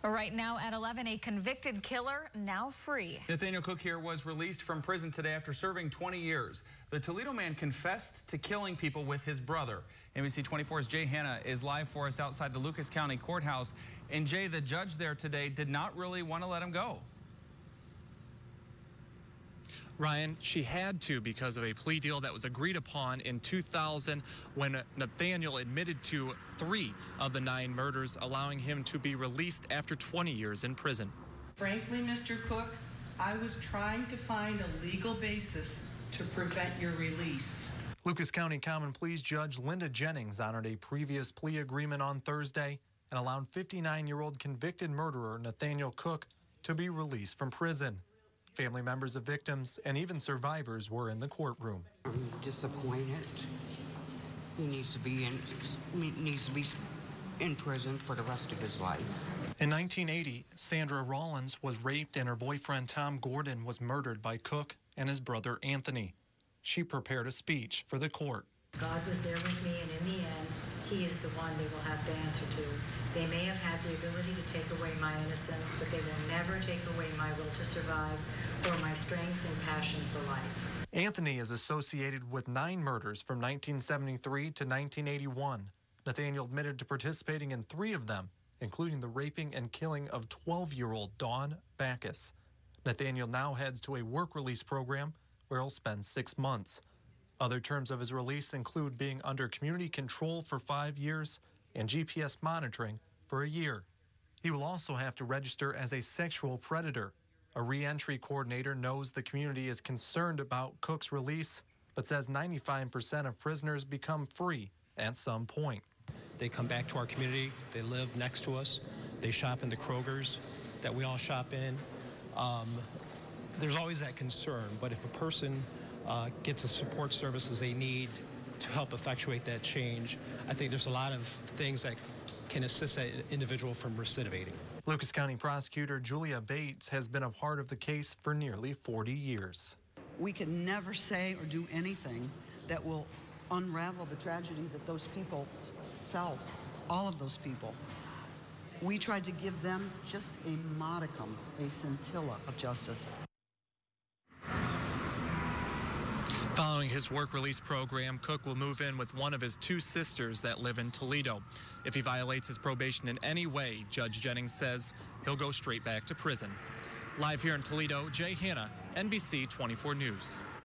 Right now at 11, a convicted killer now free. Nathaniel Cook here was released from prison today after serving 20 years. The Toledo man confessed to killing people with his brother. NBC 24's Jay Hanna is live for us outside the Lucas County Courthouse. And Jay, the judge there today did not really want to let him go. Ryan, she had to because of a plea deal that was agreed upon in 2000 when Nathaniel admitted to 3 of the 9 murders, allowing him to be released after 20 years in prison. Frankly, Mr. Cook, I was trying to find a legal basis to prevent your release. Lucas County Common Pleas Judge Linda Jennings honored a previous plea agreement on Thursday and allowed 59-year-old convicted murderer Nathaniel Cook to be released from prison. Family members of victims and even survivors were in the courtroom. I'm disappointed. He needs to be in prison for the rest of his life. In 1980, Sandra Rollins was raped and her boyfriend Tom Gordon was murdered by Cook and his brother Anthony. She prepared a speech for the court. God was there with me, and in the end, he is the one they will have to answer to. They may have had the ability to take away my innocence, but they will never take away my will to survive or my strength and passion for life. Anthony is associated with 9 murders from 1973 to 1981. Nathaniel admitted to participating in 3 of them, including the raping and killing of 12-year-old Dawn Backus. Nathaniel now heads to a work release program where he'll spend 6 months. Other terms of his release include being under community control for 5 years and GPS monitoring for a year. He will also have to register as a sexual predator. A re-entry coordinator knows the community is concerned about Cook's release, but says 95% of prisoners become free at some point. They come back to our community, they live next to us, they shop in the Krogers that we all shop in. There's always that concern, but if a person gets the support services they need to help effectuate that change, I think there's a lot of things that can assist that individual from recidivating. Lucas County Prosecutor Julia Bates has been a part of the case for nearly 40 years. We can never say or do anything that will unravel the tragedy that those people felt, all of those people. We tried to give them just a modicum, a scintilla of justice. Following his work release program, Cook will move in with one of his 2 sisters that live in Toledo. If he violates his probation in any way, Judge Jennings says he'll go straight back to prison. Live here in Toledo, Jay Hanna, NBC 24 News.